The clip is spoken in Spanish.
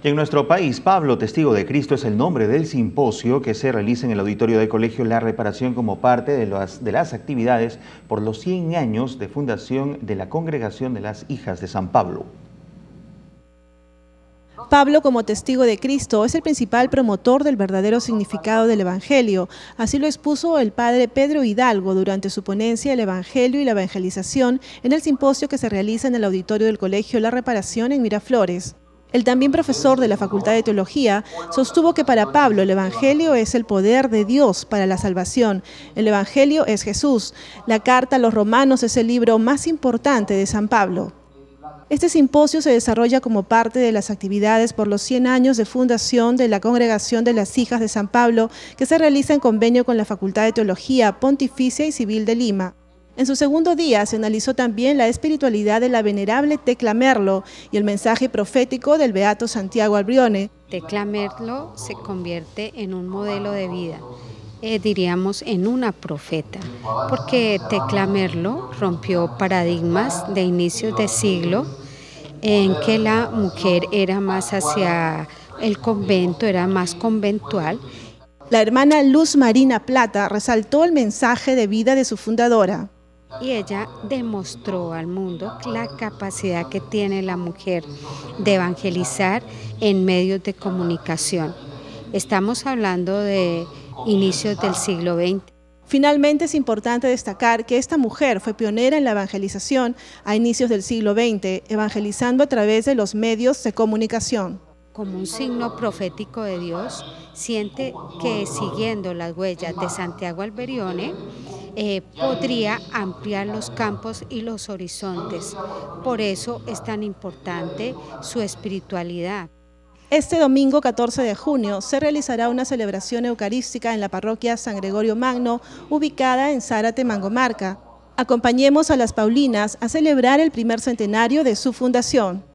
Y en nuestro país, Pablo, Testigo de Cristo, es el nombre del simposio que se realiza en el auditorio del Colegio La Reparación como parte de las actividades por los 100 años de fundación de la Congregación de las Hijas de San Pablo. Pablo, como testigo de Cristo, es el principal promotor del verdadero significado del Evangelio. Así lo expuso el padre Pedro Hidalgo durante su ponencia El Evangelio y la Evangelización en el simposio que se realiza en el auditorio del Colegio La Reparación en Miraflores. El también profesor de la Facultad de Teología sostuvo que para Pablo el Evangelio es el poder de Dios para la salvación. El Evangelio es Jesús. La carta a los Romanos es el libro más importante de San Pablo. Este simposio se desarrolla como parte de las actividades por los 100 años de fundación de la Congregación de las Hijas de San Pablo, que se realiza en convenio con la Facultad de Teología Pontificia y Civil de Lima. En su segundo día se analizó también la espiritualidad de la venerable Tecla Merlo y el mensaje profético del beato Santiago Albrione. Tecla Merlo se convierte en un modelo de vida. Diríamos en una profeta, porque Tecla Merlo rompió paradigmas de inicios de siglo en que la mujer era más hacia el convento, era más conventual. La hermana Luz Marina Plata resaltó el mensaje de vida de su fundadora. Y ella demostró al mundo la capacidad que tiene la mujer de evangelizar en medios de comunicación. Estamos hablando de inicios del siglo XX. Finalmente, es importante destacar que esta mujer fue pionera en la evangelización a inicios del siglo XX, evangelizando a través de los medios de comunicación. Como un signo profético de Dios, siente que siguiendo las huellas de Santiago Albrione podría ampliar los campos y los horizontes. Por eso es tan importante su espiritualidad. Este domingo 14 de junio se realizará una celebración eucarística en la parroquia San Gregorio Magno, ubicada en Zárate, Mangomarca. Acompañemos a las Paulinas a celebrar el primer centenario de su fundación.